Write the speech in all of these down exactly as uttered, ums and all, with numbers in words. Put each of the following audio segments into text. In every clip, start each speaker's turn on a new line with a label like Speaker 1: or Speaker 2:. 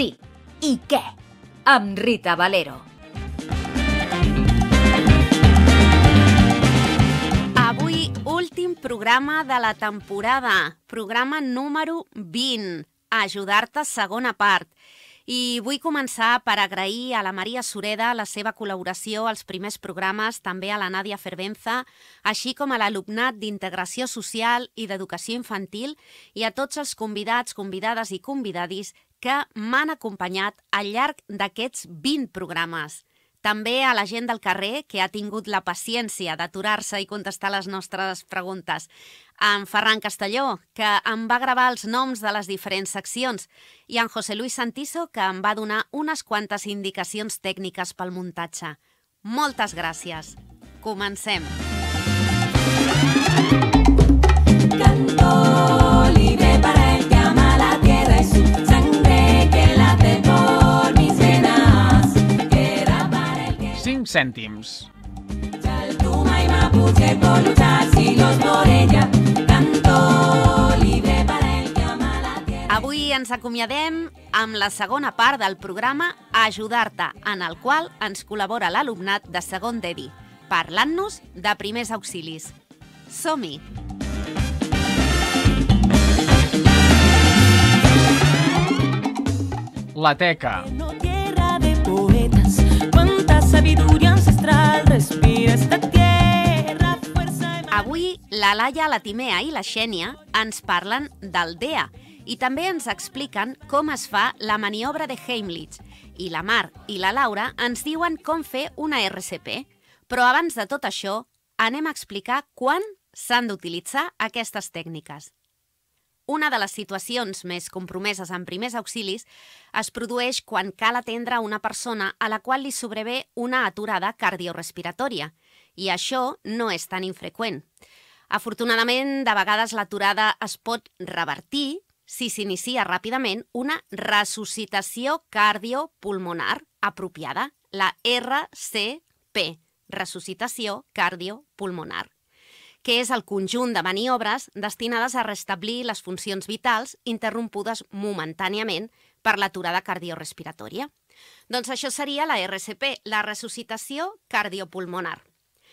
Speaker 1: Sí, i què? Amb Rita Valero.
Speaker 2: Avui, últim programa de la temporada, programa número vint, Ajudar-te, segona part. I vull començar per agrair a la Maria Sureda la seva col·laboració als primers programes, també a la Nàdia Fervenza, així com a l'alumnat d'Integració Social i d'Educació Infantil i a tots els convidats, convidades i convidadis que m'han acompanyat al llarg d'aquests vint programes. També a la gent del carrer que ha tingut la paciència d'aturar-se i contestar les nostres preguntes. A en Ferran Castelló, que em va gravar els noms de les diferents seccions, i a en José Luis Santiso, que em va donar unes quantes indicacions tècniques pel muntatge. Moltes gràcies. Comencem. Canto libre para el que ama la tierra y su sangre que late por mis venas.
Speaker 3: cinc cèntims.
Speaker 2: Chaltuma y Mapuche por luchar siglos por ella. Canto libre para el que ama la tierra. Avui ens acomiadem amb la segona part del programa Ajudar-te, en el qual ens col·labora l'alumnat de segon d'E D I, parlant-nos de primers auxilis. Som-hi!
Speaker 3: La teca.
Speaker 2: Avui, la Laia, la Timea i la Xènia ens parlen del D E A i també ens expliquen com es fa la maniobra de Heimlich. I la Mar i la Laura ens diuen com fer una R C P. Però abans de tot això, anem a explicar quan s'han d'utilitzar aquestes tècniques. Una de les situacions més compromeses en primers auxilis es produeix quan cal atendre una persona a la qual li sobrevé una aturada cardiorespiratòria, i això no és tan infreqüent. Afortunadament, de vegades l'aturada es pot revertir si s'inicia ràpidament una resuscitació cardiopulmonar apropiada, la R C P, resuscitació cardiopulmonar, que és el conjunt de maniobres destinades a restablir les funcions vitals interrompudes momentàniament per l'aturada cardiorespiratòria. Doncs això seria la R C P, la resuscitació cardiopulmonar.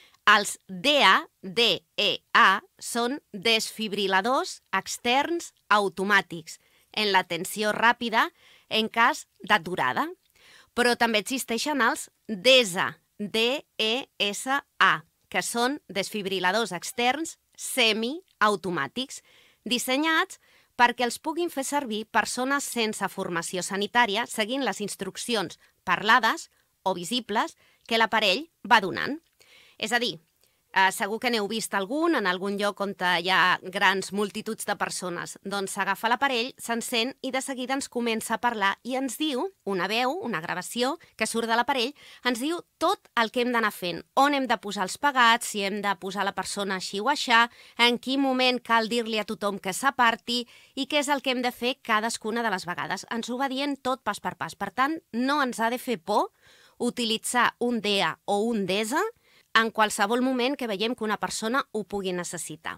Speaker 2: Els D E A, D E A, són desfibriladors externs automàtics en l'atenció ràpida en cas d'aturada. Però també existeixen els D E S A, D E S A, que són desfibriladors externs semiautomàtics, dissenyats perquè els puguin fer servir persones sense formació sanitària seguint les instruccions parlades o visibles que l'aparell va donant. És a dir, eh, segur que n'heu vist algun en algun lloc on hi ha grans multituds de persones. Doncs s'agafa l'aparell, s'encén i de seguida ens comença a parlar i ens diu, una veu, una gravació que surt de l'aparell, ens diu tot el que hem d'anar fent, on hem de posar els pegats, si hem de posar la persona així o aixà, en quin moment cal dir-li a tothom que s'aparti i què és el que hem de fer cadascuna de les vegades. Ens ho va dient tot pas per pas. Per tant, no ens ha de fer por utilitzar un D E A o un D E S A en qualsevol moment que veiem que una persona ho pugui necessitar.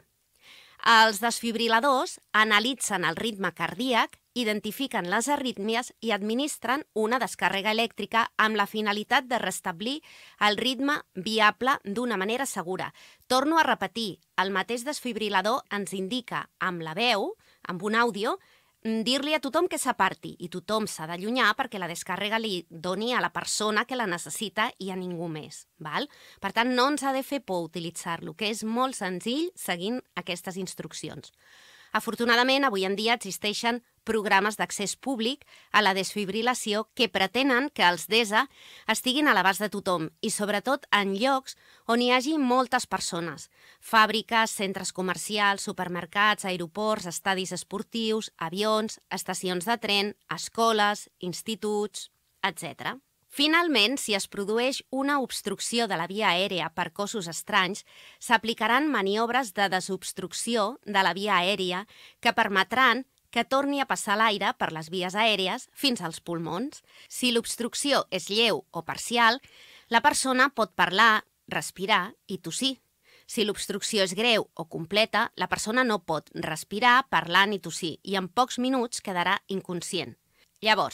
Speaker 2: Els desfibriladors analitzen el ritme cardíac, identifiquen les arrítmies i administren una descàrrega elèctrica amb la finalitat de restablir el ritme viable d'una manera segura. Torno a repetir, el mateix desfibrilador ens indica amb la veu, amb un àudio, dir-li a tothom que s'aparti i tothom s'ha d'allunyar perquè la descàrrega li doni a la persona que la necessita i a ningú més. Val? Per tant, no ens ha de fer por utilitzar-lo, que és molt senzill seguint aquestes instruccions. Afortunadament, avui en dia existeixen programes d'accés públic a la desfibrilació que pretenen que els D E S A estiguin a l'abast de tothom i sobretot en llocs on hi hagi moltes persones. Fàbriques, centres comercials, supermercats, aeroports, estadis esportius, avions, estacions de tren, escoles, instituts, etcètera. Finalment, si es produeix una obstrucció de la via aèria per cossos estranys, s'aplicaran maniobres de desobstrucció de la via aèria que permetran que torni a passar l'aire per les vies aèries fins als pulmons. Si l'obstrucció és lleu o parcial, la persona pot parlar, respirar i tossir. Si l'obstrucció és greu o completa, la persona no pot respirar, parlar ni tossir i en pocs minuts quedarà inconscient. Llavors,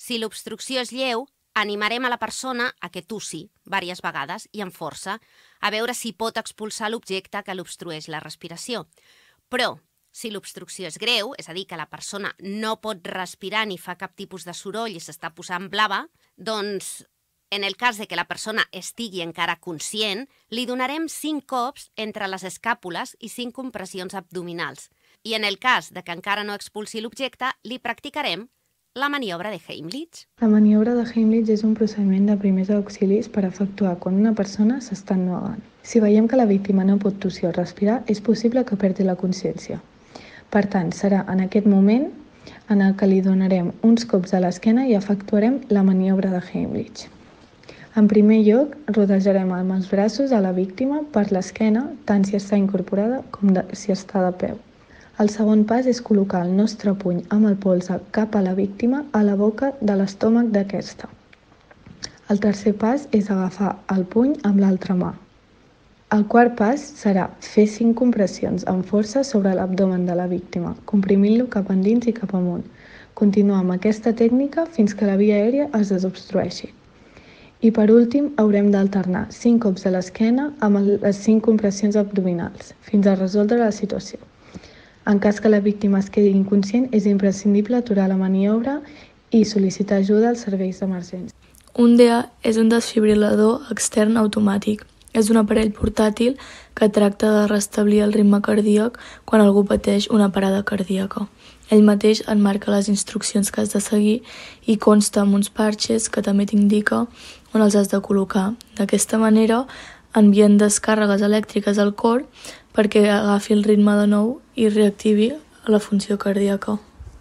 Speaker 2: Si l'obstrucció és lleu, animarem a la persona a que tossi diverses vegades i amb força, a veure si pot expulsar l'objecte que l'obstrueix la respiració. Però, si l'obstrucció és greu, és a dir, que la persona no pot respirar ni fa cap tipus de soroll i s'està posant blava, doncs, en el cas de que la persona estigui encara conscient, li donarem cinc cops entre les escàpules i cinc compressions abdominals. I en el cas de que encara no expulsi l'objecte, li practicarem la maniobra de Heimlich.
Speaker 4: La maniobra de Heimlich és un procediment de primers auxilis per efectuar quan una persona s'està ennegant. Si veiem que la víctima no pot tossir o respirar, és possible que perdi la consciència. Per tant, serà en aquest moment en el que li donarem uns cops a l'esquena i efectuarem la maniobra de Heimlich. En primer lloc, rodejarem amb els braços a la víctima per l'esquena, tant si està incorporada com de, si està de peu. El segon pas és col·locar el nostre puny amb el polze cap a la víctima a la boca de l'estómac d'aquesta. El tercer pas és agafar el puny amb l'altra mà. El quart pas serà fer cinc compressions amb força sobre l'abdomen de la víctima, comprimint-lo cap endins i cap amunt. Continuar amb aquesta tècnica fins que la via aèria es desobstrueixi. I per últim, haurem d'alternar cinc cops a l'esquena amb les cinc compressions abdominals, fins a resoldre la situació. En cas que la víctima es quedi inconscient, és imprescindible aturar la maniobra i sol·licitar ajuda als serveis d'emergència.
Speaker 5: Un D A és un desfibril·lador extern automàtic. És un aparell portàtil que tracta de restablir el ritme cardíac quan algú pateix una parada cardíaca. Ell mateix et marca les instruccions que has de seguir i consta amb uns parxes que també t'indica on els has de col·locar. D'aquesta manera envien descàrregues elèctriques al cor perquè agafi el ritme de nou i reactivi la funció cardíaca.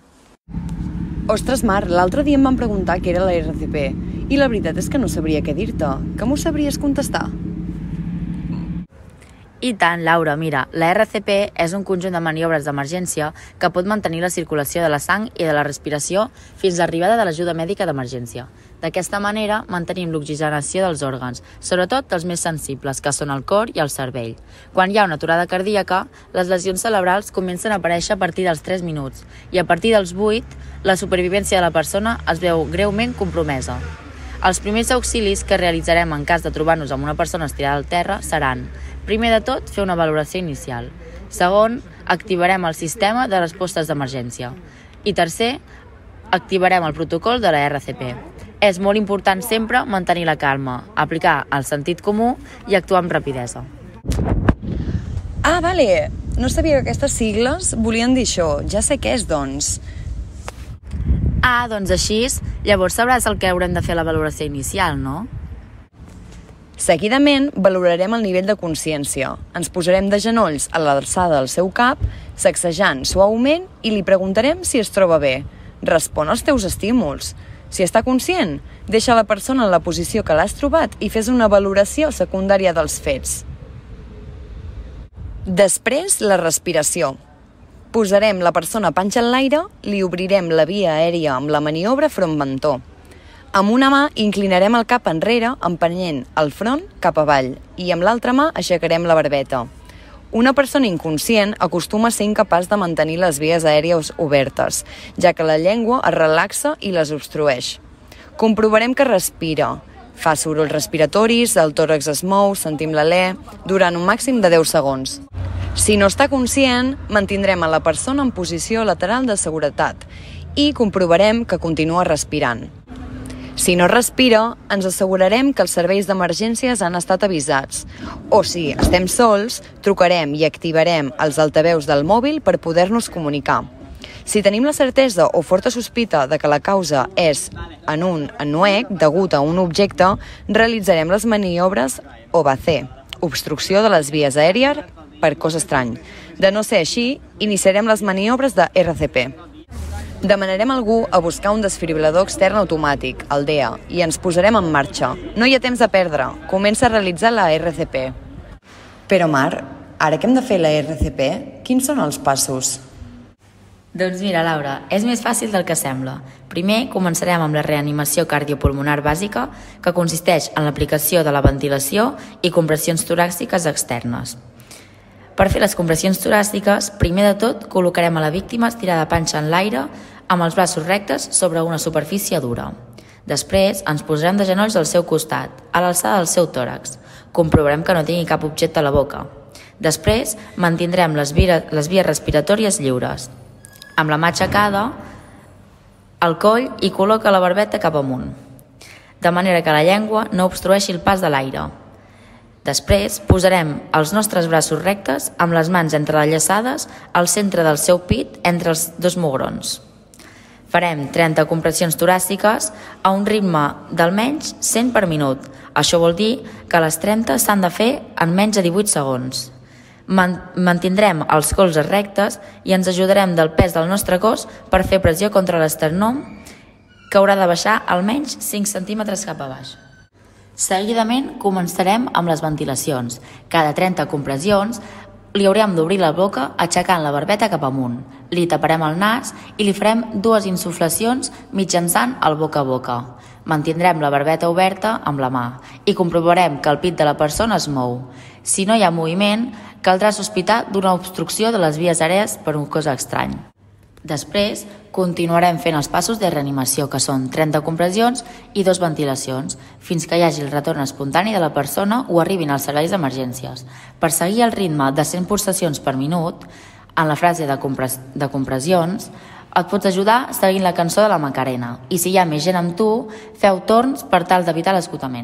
Speaker 6: Ostres, Mar, l'altre dia em van preguntar què era la R C P i la veritat és que no sabria què dir-te. Que m'ho sabries contestar?
Speaker 7: I tant, Laura, mira, la R C P és un conjunt de maniobres d'emergència que pot mantenir la circulació de la sang i de la respiració fins a l'arribada de l'ajuda mèdica d'emergència. D'aquesta manera, mantenim l'oxigenació dels òrgans, sobretot dels més sensibles, que són el cor i el cervell. Quan hi ha una aturada cardíaca, les lesions cerebrals comencen a aparèixer a partir dels tres minuts i a partir dels vuit, la supervivència de la persona es veu greument compromesa. Els primers auxilis que realitzarem en cas de trobar-nos amb una persona estirada al terra seran: primer de tot, fer una valoració inicial. Segon, activarem el sistema de respostes d'emergència. I tercer, activarem el protocol de la R C P. És molt important sempre mantenir la calma, aplicar el sentit comú i actuar amb rapidesa.
Speaker 6: Ah, vale. No sabia que aquestes sigles volien dir això. Ja sé què és, doncs.
Speaker 7: Ah, doncs així, llavors sabràs el que haurem de fer a la valoració inicial, no?
Speaker 6: Seguidament, valorarem el nivell de consciència. Ens posarem de genolls a l'alçada del seu cap, sacsejant suaument i li preguntarem si es troba bé. Respon als teus estímuls. Si està conscient, deixa la persona en la posició que l'has trobat i fes una valoració secundària dels fets. Després, la respiració. Posarem la persona panxa en l'aire, li obrirem la via aèria amb la maniobra front-mentó. Amb una mà inclinarem el cap enrere, empenyent el front cap avall, i amb l'altra mà aixecarem la barbeta. Una persona inconscient acostuma a ser incapaç de mantenir les vies aèries obertes, ja que la llengua es relaxa i les obstrueix. Comprovarem que respira. Fa sorolls respiratoris, el tòrax es mou, sentim l'alè, durant un màxim de deu segons. Si no està conscient, mantindrem a la persona en posició lateral de seguretat i comprovarem que continua respirant. Si no respira, ens assegurarem que els serveis d'emergències han estat avisats. O si estem sols, trucarem i activarem els altaveus del mòbil per poder-nos comunicar. Si tenim la certesa o forta sospita de que la causa és en un ennuec degut a un objecte, realitzarem les maniobres O B C, obstrucció de les vies aèries per cos estrany. De no ser així, iniciarem les maniobres de R C P. Demanarem a algú a buscar un desfibril·lador extern automàtic, el D A, i ens posarem en marxa. No hi ha temps a perdre. Comença a realitzar la R C P. Però, Mar, ara que hem de fer la R C P, quins són els passos?
Speaker 7: Doncs mira, Laura, és més fàcil del que sembla. Primer, començarem amb la reanimació cardiopulmonar bàsica, que consisteix en l'aplicació de la ventilació i compressions toràciques externes. Per fer les compressions toràciques, primer de tot, col·locarem a la víctima estirada panxa en l'aire amb els braços rectes sobre una superfície dura. Després ens posarem de genolls al seu costat, a l'alçada del seu tòrax. Comprovarem que no tingui cap objecte a la boca. Després mantindrem les vies, les vies respiratòries lliures. Amb la mà aixecada, al coll i col·loca la barbeta cap amunt, de manera que la llengua no obstrueixi el pas de l'aire. Després posarem els nostres braços rectes amb les mans entrellaçades al centre del seu pit entre els dos mugrons. Farem trenta compressions toràciques a un ritme d'almenys cent per minut. Això vol dir que les trenta s'han de fer en menys de divuit segons. Mantindrem els colzes rectes i ens ajudarem del pes del nostre cos per fer pressió contra l'esternum, que haurà de baixar almenys cinc centímetres cap a baix. Seguidament començarem amb les ventilacions. Cada trenta compressions li haurem d'obrir la boca aixecant la barbeta cap amunt. Li taparem el nas i li farem dues insuflacions mitjançant el boca a boca. Mantindrem la barbeta oberta amb la mà i comprovarem que el pit de la persona es mou. Si no hi ha moviment, caldrà sospitar d'una obstrucció de les vies aèries per un cos estrany. Després, continuarem fent els passos de reanimació, que són trenta compressions i dues ventilacions, fins que hi hagi el retorn espontani de la persona o arribin als serveis d'emergències. Per seguir el ritme de cent pulsacions per minut, en la frase de, compres de compressions, et pots ajudar seguint la cançó de la Macarena. I si hi ha més gent amb tu, feu torns per tal d'evitar l'esgotament.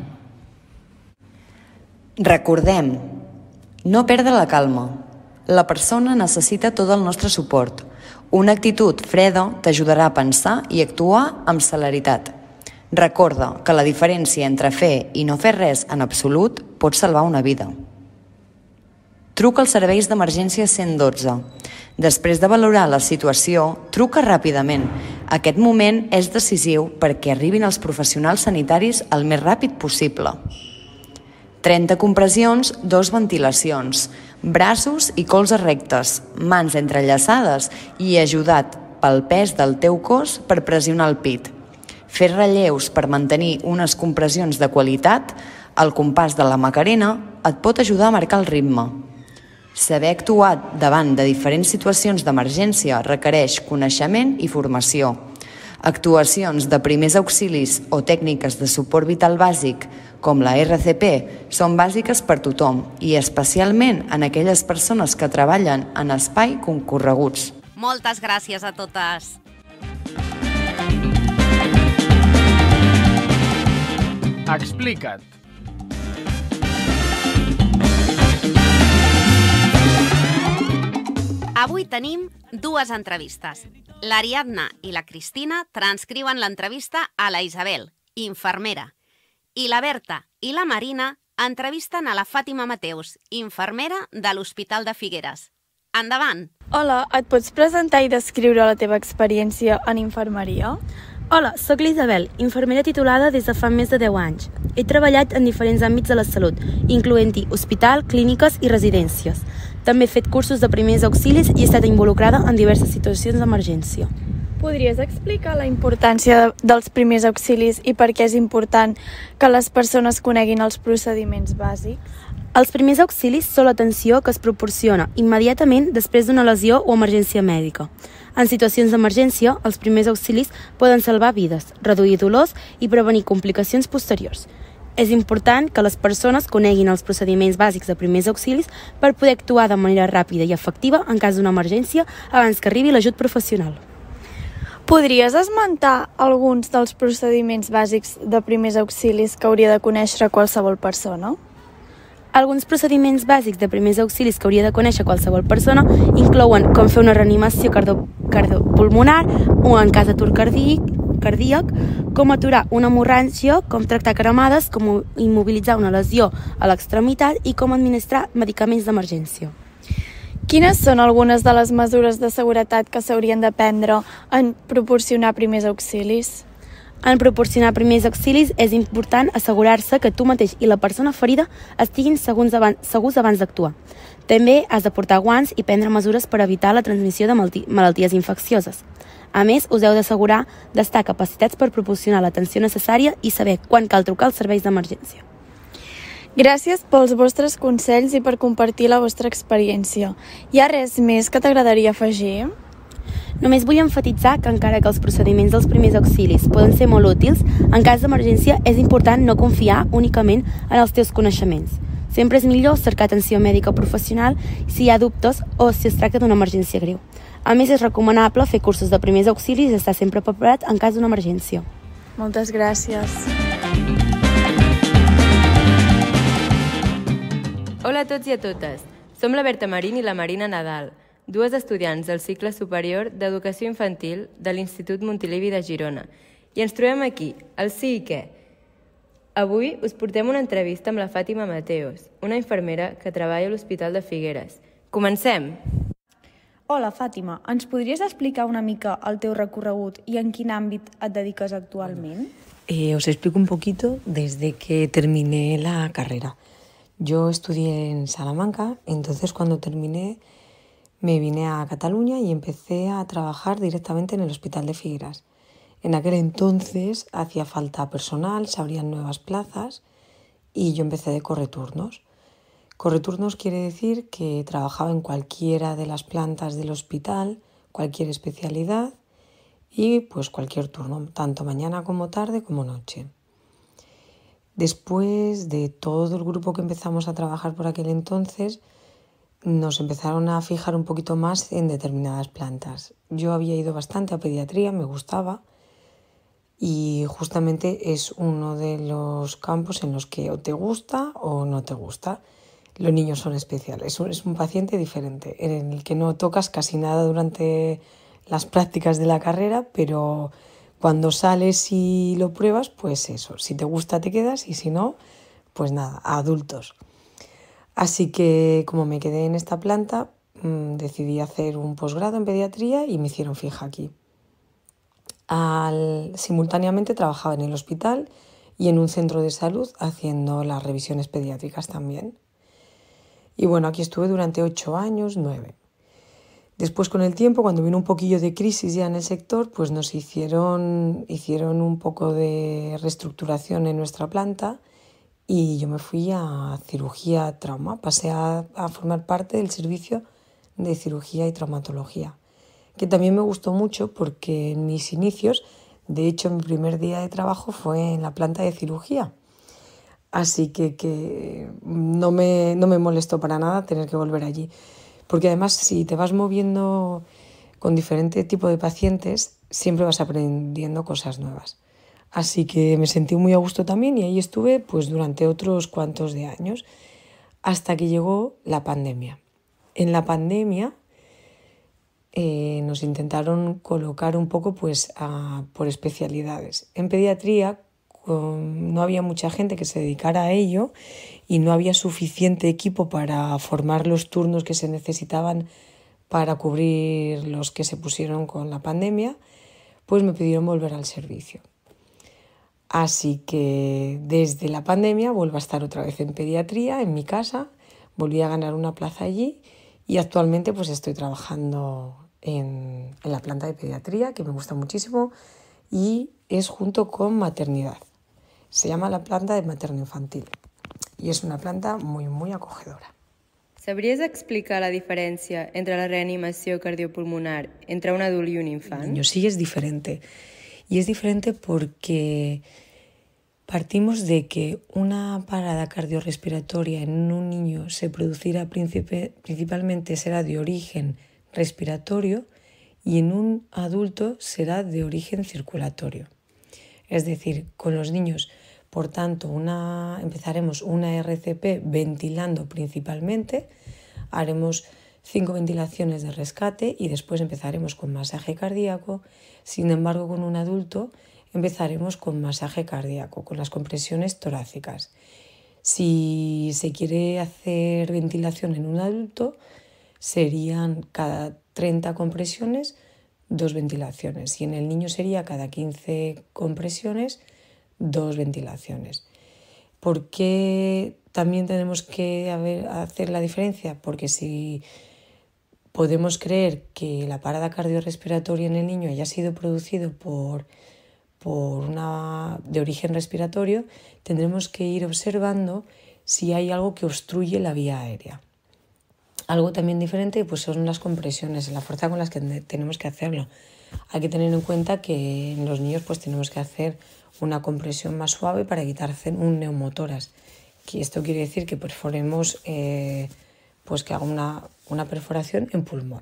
Speaker 6: Recordem, no perdre la calma. La persona necessita tot el nostre suport. Una actitud freda t'ajudarà a pensar i actuar amb celeritat. Recorda que la diferència entre fer i no fer res en absolut pot salvar una vida. Truca als serveis d'emergència cent dotze. Després de valorar la situació, truca ràpidament. Aquest moment és decisiu perquè arribin els professionals sanitaris el més ràpid possible. trenta compressions, dos ventilacions, braços i colzes rectes, mans entrellaçades i ajudat pel pes del teu cos per pressionar el pit. Fer relleus per mantenir unes compressions de qualitat, el compàs de la Macarena et pot ajudar a marcar el ritme. Saber actuar davant de diferents situacions d'emergència requereix coneixement i formació. Actuacions de primers auxilis o tècniques de suport vital bàsic, com la erre ce pe, són bàsiques per tothom i especialment en aquelles persones que treballen en espai concorreguts.
Speaker 2: Moltes gràcies a totes!
Speaker 3: Explica't.
Speaker 2: Avui tenim dues entrevistes. L'Ariadna i la Cristina transcriuen l'entrevista a la Isabel, infermera, i la Berta i la Marina entrevisten a la Fàtima Mateus, infermera de l'Hospital de Figueres. Endavant!
Speaker 5: Hola, et pots presentar i descriure la teva experiència en infermeria?
Speaker 8: Hola, sóc l'Isabel, infermera titulada des de fa més de deu anys. He treballat en diferents àmbits de la salut, incloent-hi hospital, clíniques i residències. També he fet cursos de primers auxilis i he estat involucrada en diverses situacions d'emergència.
Speaker 5: Podries explicar la importància dels primers auxilis i per què és important que les persones coneguin els procediments bàsics?
Speaker 8: Els primers auxilis són l'atenció que es proporciona immediatament després d'una lesió o emergència mèdica. En situacions d'emergència, els primers auxilis poden salvar vides, reduir dolors i prevenir complicacions posteriors. És important que les persones coneguin els procediments bàsics de primers auxilis per poder actuar de manera ràpida i efectiva en cas d'una emergència abans que arribi l'ajut professional.
Speaker 5: Podries esmentar alguns dels procediments bàsics de primers auxilis que hauria de conèixer qualsevol persona?
Speaker 8: Alguns procediments bàsics de primers auxilis que hauria de conèixer qualsevol persona inclouen com fer una reanimació cardio cardiopulmonar o en cas d'atur cardíac, cardíac, com aturar una hemorràgia, com tractar cremades, com immobilitzar una lesió a l'extremitat i com administrar medicaments d'emergència.
Speaker 5: Quines són algunes de les mesures de seguretat que s'haurien de prendre en proporcionar primers auxilis?
Speaker 8: En proporcionar primers auxilis és important assegurar-se que tu mateix i la persona ferida estiguin segurs abans, segurs abans d'actuar. També has de portar guants i prendre mesures per evitar la transmissió de malalties infeccioses. A més, us heu d'assegurar d'estar capacitats per proporcionar l'atenció necessària i saber quan cal trucar als serveis d'emergència.
Speaker 5: Gràcies pels vostres consells i per compartir la vostra experiència. Hi ha res més que t'agradaria afegir?
Speaker 8: Només vull enfatitzar que encara que els procediments dels primers auxilis poden ser molt útils, en cas d'emergència és important no confiar únicament en els teus coneixements. Sempre és millor cercar atenció mèdica professional si hi ha dubtes o si es tracta d'una emergència greu. A més, és recomanable fer cursos de primers auxilis i estar sempre preparat en cas d'una emergència.
Speaker 5: Moltes gràcies.
Speaker 9: Hola a tots i a totes. Som la Berta Marín i la Marina Nadal, dues estudiants del cicle superior d'Educació Infantil de l'Institut Montilivi de Girona. I ens trobem aquí, al Sí i Què. Avui us portem una entrevista amb la Fàtima Mateos, una infermera que treballa a l'Hospital de Figueres. Comencem!
Speaker 10: Hola, Fàtima. Ens podries explicar una mica el teu recorregut i en quin àmbit et dediques actualment?
Speaker 11: Eh, os explico un poquito desde que terminé la carrera. Yo estudié en Salamanca, entonces cuando terminé me vine a Cataluña y empecé a trabajar directamente en el Hospital de Figueres. En aquel entonces hacía falta personal, se abrían nuevas plazas y yo empecé de correturnos. Correturnos quiere decir que trabajaba en cualquiera de las plantas del hospital, cualquier especialidad y pues cualquier turno, tanto mañana como tarde como noche. Después de todo el grupo que empezamos a trabajar por aquel entonces, nos empezaron a fijar un poquito más en determinadas plantas. Yo había ido bastante a pediatría, me gustaba, y justamente es uno de los campos en los que o te gusta o no te gusta. Los niños son especiales, es un paciente diferente, en el que no tocas casi nada durante las prácticas de la carrera, pero cuando sales y lo pruebas, pues eso, si te gusta te quedas y si no, pues nada, a adultos. Así que como me quedé en esta planta, mmm, decidí hacer un posgrado en pediatría y me hicieron fija aquí. Al, simultáneamente trabajaba en el hospital y en un centro de salud haciendo las revisiones pediátricas también. Y bueno, aquí estuve durante ocho años, nueve. Después, con el tiempo, cuando vino un poquillo de crisis ya en el sector, pues nos hicieron, hicieron un poco de reestructuración en nuestra planta y yo me fui a cirugía trauma. Pasé a, a formar parte del servicio de cirugía y traumatología, que también me gustó mucho porque en mis inicios, de hecho, mi primer día de trabajo fue en la planta de cirugía. Así que, que no me, no me molestó para nada tener que volver allí. Porque además, si te vas moviendo con diferente tipo de pacientes, siempre vas aprendiendo cosas nuevas. Así que me sentí muy a gusto también y ahí estuve pues, durante otros cuantos de años, hasta que llegó la pandemia. En la pandemia eh, nos intentaron colocar un poco pues, a, por especialidades. En pediatría con, no había mucha gente que se dedicara a ello y no había suficiente equipo para formar los turnos que se necesitaban para cubrir los que se pusieron con la pandemia, pues me pidieron volver al servicio. Así que desde la pandemia vuelvo a estar otra vez en pediatría, en mi casa, volví a ganar una plaza allí y actualmente pues estoy trabajando en, en la planta de pediatría, que me gusta muchísimo, y es junto con maternidad. Se llama la planta de materno-infantil y es una planta muy, muy acogedora.
Speaker 9: Sabries explicar la diferència entre la reanimació cardiopulmonar entre un adult y un infant?
Speaker 11: Niño, sí, es diferente. Y es diferente porque partimos de que una parada cardiorrespiratoria en un niño se producirá principalmente será de origen respiratorio y en un adulto será de origen circulatorio. Es decir, con los niños, por tanto, una, empezaremos una R C P ventilando principalmente, haremos cinco ventilaciones de rescate y después empezaremos con masaje cardíaco. Sin embargo, con un adulto empezaremos con masaje cardíaco, con las compresiones torácicas. Si se quiere hacer ventilación en un adulto, serían cada treinta compresiones, dos ventilaciones. Y en el niño sería cada quince compresiones, dos ventilaciones. ¿Por qué también tenemos que hacer la diferencia? Porque si podemos creer que la parada cardiorrespiratoria en el niño haya sido producido por, por una de origen respiratorio, tendremos que ir observando si hay algo que obstruye la vía aérea. Algo también diferente pues son las compresiones, la fuerza con las que tenemos que hacerlo. Hay que tener en cuenta que en los niños pues tenemos que hacer una compresión más suave para evitar hacer un neumotórax. Que esto quiere decir que perforemos, eh, pues que haga una, una perforación en pulmón.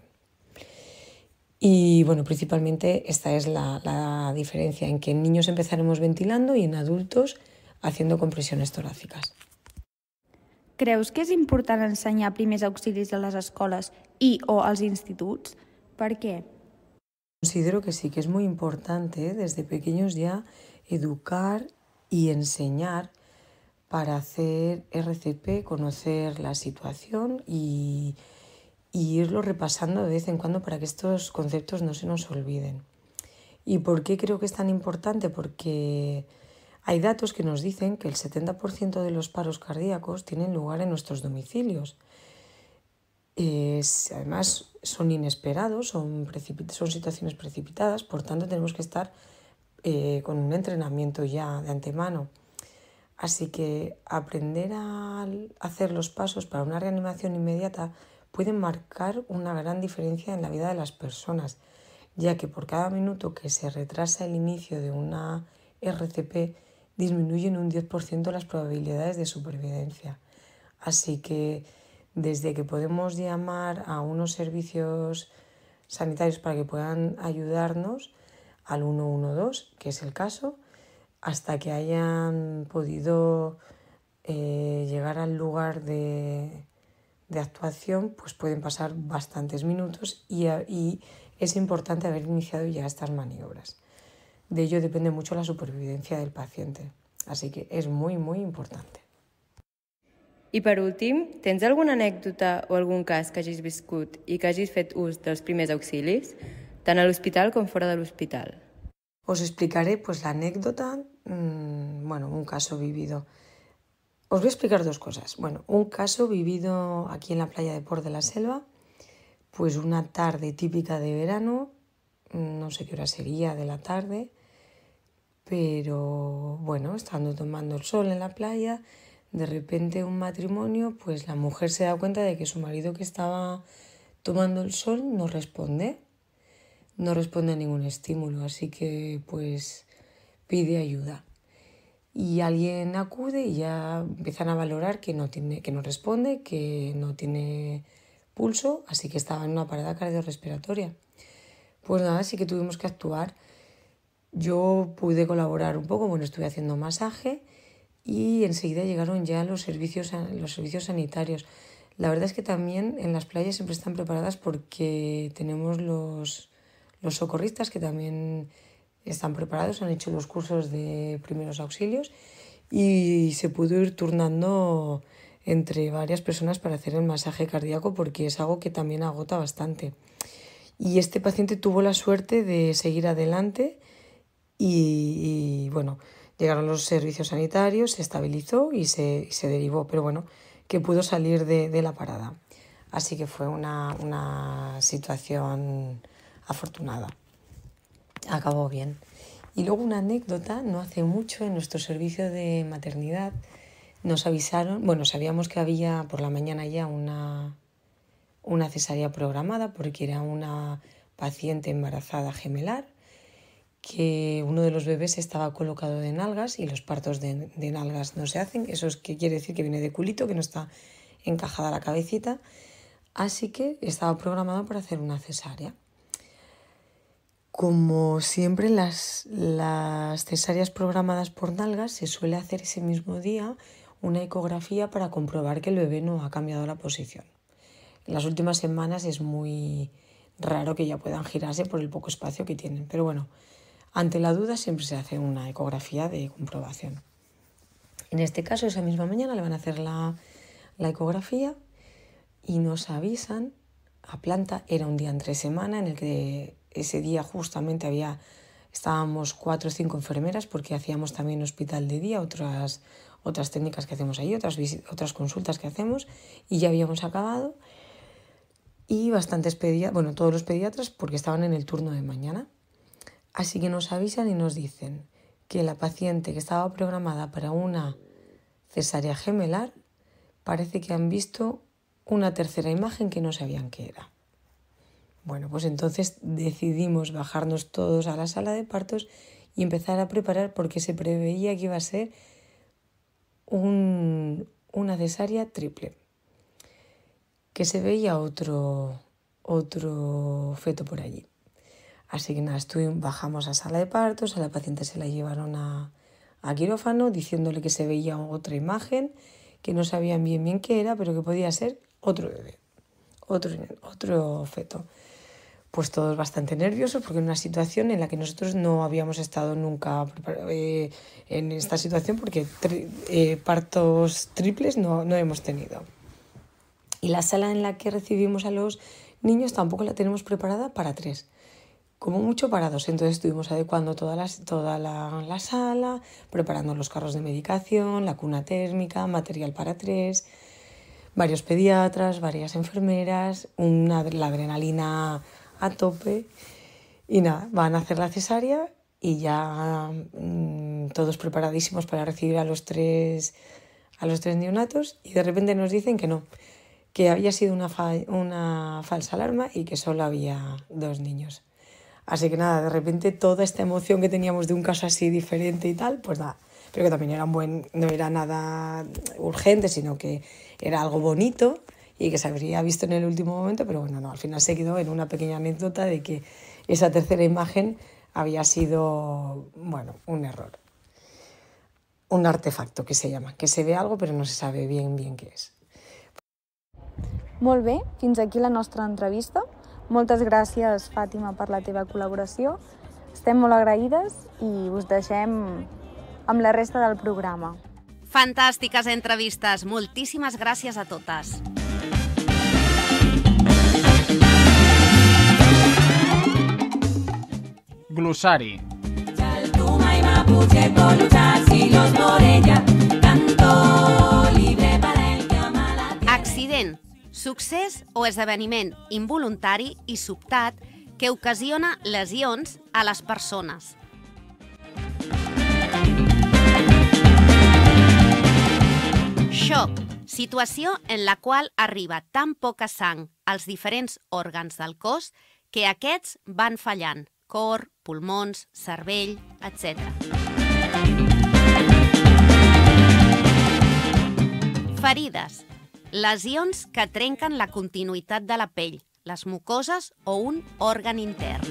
Speaker 11: Y bueno, principalmente esta es la, la diferencia en que en niños empezaremos ventilando y en adultos haciendo compresiones torácicas.
Speaker 10: Creus que és important ensenyar primers auxilis a les escoles i o als instituts? Per què?
Speaker 11: Considero que sí, que es muy importante, ¿eh? Desde pequeños ya educar y enseñar para hacer R C P, conocer la situación y, y irlo repasando de vez en cuando para que estos conceptos no se nos olviden. ¿Y por qué creo que es tan importante? Porque hay datos que nos dicen que el setenta por ciento de los paros cardíacos tienen lugar en nuestros domicilios. Es, además son inesperados, son, son situaciones precipitadas, por tanto tenemos que estar eh, con un entrenamiento ya de antemano. Así que aprender a hacer los pasos para una reanimación inmediata pueden marcar una gran diferencia en la vida de las personas, ya que por cada minuto que se retrasa el inicio de una R C P disminuyen un diez por ciento las probabilidades de supervivencia. Así que desde que podemos llamar a unos servicios sanitarios para que puedan ayudarnos al uno uno dos, que es el caso, hasta que hayan podido eh, llegar al lugar de, de actuación, pues pueden pasar bastantes minutos y, y es importante haber iniciado ya estas maniobras. De ello depende mucho la supervivencia del paciente, así que és muy, muy importante.
Speaker 9: I per últim, tens alguna anècdota o algun cas que hagis viscut i que hagis fet ús dels primers auxilis, tant a l'hospital com fora de l'hospital?
Speaker 11: Os explicaré pues la anécdota, mmm, bueno, un caso vivido. Os voy a explicar dos cosas. Bueno, un caso vivido aquí en la playa de Port de la Selva, pues una tarde típica de verano, no sé qué hora sería de la tarde, pero bueno, estando tomando el sol en la playa, de repente un matrimonio, pues la mujer se da cuenta de que su marido que estaba tomando el sol no responde, no responde a ningún estímulo, así que pues pide ayuda. Y alguien acude y ya empiezan a valorar que no, tiene, que no responde, que no tiene pulso, así que estaba en una parada cardiorrespiratoria. Pues nada, sí que tuvimos que actuar. Yo pude colaborar un poco, bueno, estuve haciendo masaje y enseguida llegaron ya los servicios, los servicios sanitarios. La verdad es que también en las playas siempre están preparadas porque tenemos los, los socorristas que también están preparados, han hecho los cursos de primeros auxilios y se pudo ir turnando entre varias personas para hacer el masaje cardíaco porque es algo que también agota bastante. Y este paciente tuvo la suerte de seguir adelante y, y bueno, llegaron los servicios sanitarios, se estabilizó y se, y se derivó, pero bueno, que pudo salir de, de la parada. Así que fue una, una situación afortunada. Acabó bien. Y luego una anécdota, no hace mucho en nuestro servicio de maternidad nos avisaron, bueno, sabíamos que había por la mañana ya una, una cesárea programada porque era una paciente embarazada gemelar, que uno de los bebés estaba colocado de nalgas y los partos de, de nalgas no se hacen, eso es que quiere decir que viene de culito, que no está encajada la cabecita, así que estaba programado para hacer una cesárea. Como siempre, las, las cesáreas programadas por nalgas se suele hacer ese mismo día una ecografía para comprobar que el bebé no ha cambiado la posición. En las últimas semanas es muy raro que ya puedan girarse por el poco espacio que tienen, pero bueno, ante la duda siempre se hace una ecografía de comprobación. En este caso, esa misma mañana le van a hacer la, la ecografía y nos avisan a planta. Era un día entre semana en el que ese día justamente había, estábamos cuatro o cinco enfermeras porque hacíamos también hospital de día, otras, otras técnicas que hacemos ahí, otras, otras consultas que hacemos y ya habíamos acabado. Y bastantes pediatras, bueno, todos los pediatras porque estaban en el turno de mañana. Así que nos avisan y nos dicen que la paciente que estaba programada para una cesárea gemelar parece que han visto una tercera imagen que no sabían qué era. Bueno, pues entonces decidimos bajarnos todos a la sala de partos y empezar a preparar porque se preveía que iba a ser un, una cesárea triple, que se veía otro, otro feto por allí. Así que nada, estuvimos, bajamos a sala de partos, a la paciente se la llevaron a, a quirófano diciéndole que se veía otra imagen, que no sabían bien bien qué era, pero que podía ser otro bebé, otro, otro feto. Pues todos bastante nerviosos porque en una situación en la que nosotros no habíamos estado nunca eh, en esta situación porque tri, eh, partos triples no, no hemos tenido. Y la sala en la que recibimos a los niños tampoco la tenemos preparada para tres, como mucho para dos. Entonces estuvimos adecuando toda la, toda la, la sala, preparando los carros de medicación, la cuna térmica, material para tres, varios pediatras, varias enfermeras, una, la adrenalina a tope y nada, van a hacer la cesárea y ya mmm, todos preparadísimos para recibir a los tres a los tres neonatos y de repente nos dicen que no, que había sido una, fa una falsa alarma y que solo había dos niños. Así que nada, de repente toda esta emoción que teníamos de un caso así diferente y tal, pues nada, pero que también era un buen, no era nada urgente, sino que era algo bonito y que se habría visto en el último momento, pero bueno, no, al final se quedó en una pequeña anécdota de que esa tercera imagen había sido, bueno, un error. Un artefacto que se llama, que se ve algo però no se sabe bien bien què és.
Speaker 10: Molt bé, fins aquí la nostra entrevista. Moltes gràcies, Fàtima, per la teva col·laboració. Estem molt agraïdes i us deixem amb la resta del programa.
Speaker 2: Fantàstiques entrevistes. Moltíssimes gràcies a totes.
Speaker 3: Glossari.
Speaker 2: Accident, succés o esdeveniment involuntari i sobtat que ocasiona lesions a les persones. Xoc, situació en la qual arriba tan poca sang als diferents òrgans del cos que aquests van fallant, cor, pulmons, cervell, etcètera. Ferides, lesions que trenquen la continuïtat de la pell, les mucoses o un òrgan intern.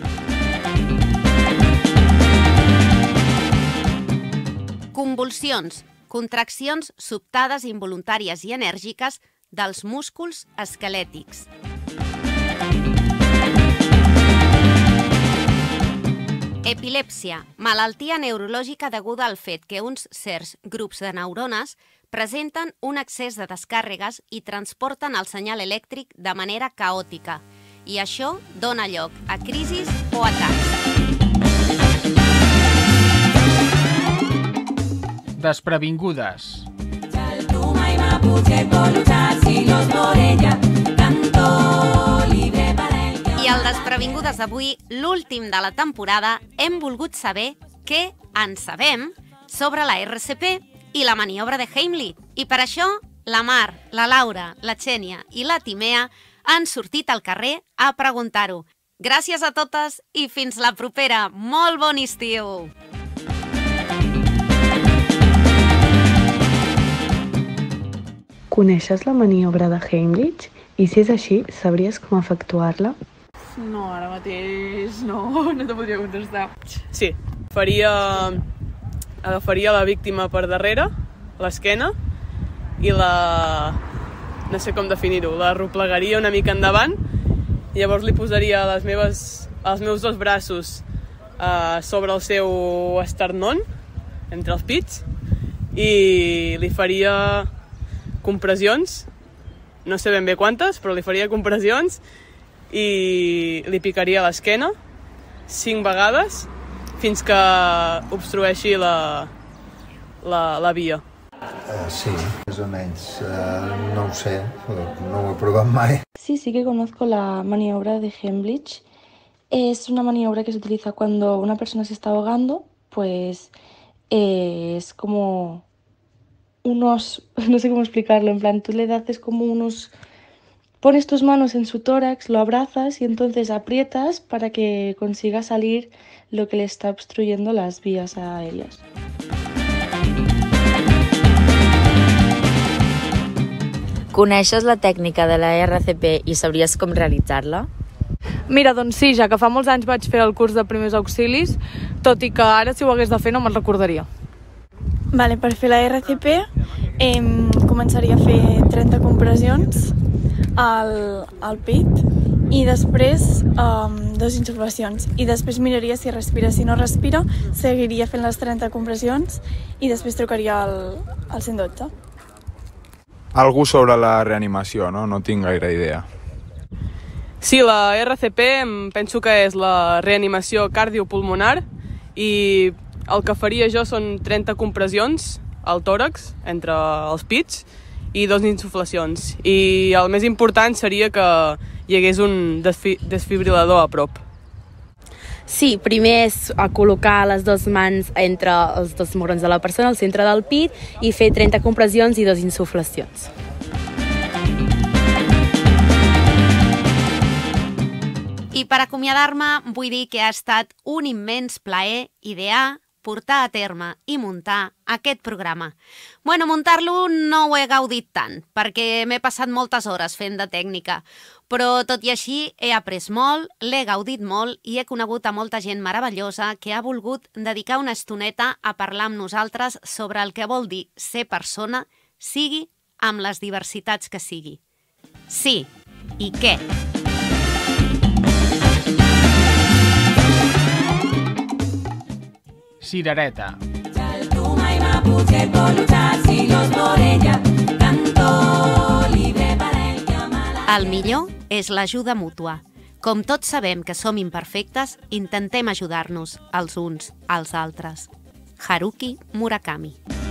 Speaker 2: Convulsions, contraccions sobtades involuntàries i enèrgiques dels músculs esquelètics. Epilèpsia, malaltia neurològica deguda al fet que uns certs grups de neurones presenten un excés de descàrregues i transporten el senyal elèctric de manera caòtica, i això dona lloc a crisis o atacs.
Speaker 3: Desprevingudes.
Speaker 2: I al Desprevingudes d'avui, l'últim de la temporada, hem volgut saber què en sabem sobre la R C P i la maniobra de Heimlich. I per això, la Mar, la Laura, la Xènia i la Timea han sortit al carrer a preguntar-ho. Gràcies a totes i fins la propera. Molt bon estiu!
Speaker 4: Coneixes la maniobra de Heimlich? I si és així, sabries com efectuar-la?
Speaker 12: No, ara mateix no, no te podria contestar. Sí, faria... agafaria la víctima per darrere, l'esquena, i la... no sé com definir-ho, la replegaria una mica endavant, i llavors li posaria les meves, els meus dos braços eh, sobre el seu esternon, entre els pits, i li faria compressions, no sé ben bé quantes, però li faria compressions, i li picaria l'esquena cinc vegades fins que obstrueixi la, la, la via.
Speaker 13: Uh, sí, més o menys. Uh, no ho sé, no ho he provat mai.
Speaker 5: Sí, sí que conozco la maniobra de Heimlich. Es una maniobra que se utiliza cuando una persona se está ahogando, pues eh, es como unos, no sé cómo explicarlo, en plan, tú le haces como unos Pones tus manos en su tórax, lo abrazas y entonces aprietas para que consiga salir lo que le está obstruyendo las vías aéreas.
Speaker 7: Coneixes la tècnica de la R C P i sabries com realitzar-la?
Speaker 5: Mira, doncs sí, ja que fa molts anys vaig fer el curs de primers auxilis, tot i que ara si ho hagués de fer no me'n recordaria.
Speaker 14: Vale, per fer la R C P eh, començaria a fer trenta compressions al, al pit i després um, dos insuflacions. I després miraria si respira. Si no respira, seguiria fent les trenta compressions i després trucaria al, al cent dotze.
Speaker 15: Algú sobre la reanimació, no? No tinc gaire idea.
Speaker 12: Sí, la R C P penso que és la reanimació cardiopulmonar i el que faria jo són trenta compressions al tòrax, entre els pits, i dos insuflacions. I el més important seria que hi hagués un desfi desfibrilador a prop.
Speaker 8: Sí, primer és a col·locar les dues mans entre els dos mugrons de la persona, al centre del pit, i fer trenta compressions i dos insuflacions.
Speaker 2: I per acomiadar-me vull dir que ha estat un immens plaer idear, portar a terme i muntar aquest programa. Bueno, muntar-lo no ho he gaudit tant, perquè m'he passat moltes hores fent de tècnica, però tot i així he après molt, l'he gaudit molt i he conegut a molta gent meravellosa que ha volgut dedicar una estoneta a parlar amb nosaltres sobre el que vol dir ser persona, sigui amb les diversitats que sigui. Sí, i què?
Speaker 3: Cirereta.
Speaker 2: El millor és l'ajuda mútua. Com tots sabem que som imperfectes, intentem ajudar-nos els uns als altres. Haruki Murakami.